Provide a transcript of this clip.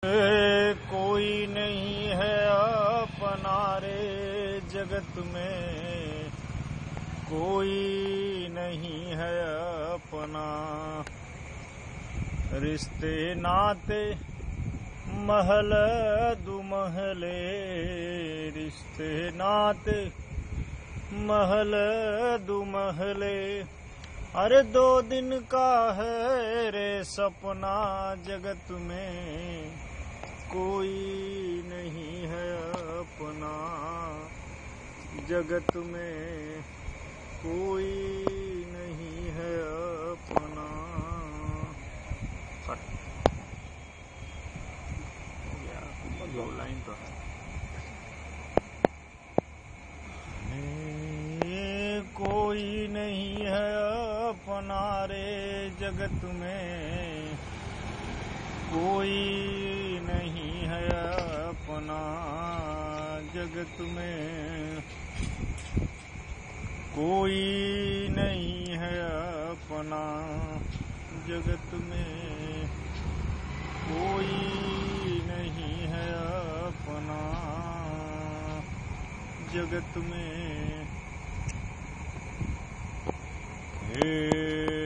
कोई नहीं है अपना रे जगत में, कोई नहीं है अपना। रिश्ते नाते महल दुमहले, रिश्ते नाते महल दुमहले। अरे 2 दिन का है रे सपना जगत में, कोई नहीं है अपना। जगत में कोई नहीं है अपना। दो लाइन तो है। कोई नहीं है अपना रे जगत में, कोई नहीं है अपना। जगत में कोई नहीं है अपना। जगत में कोई नहीं है अपना। जगत में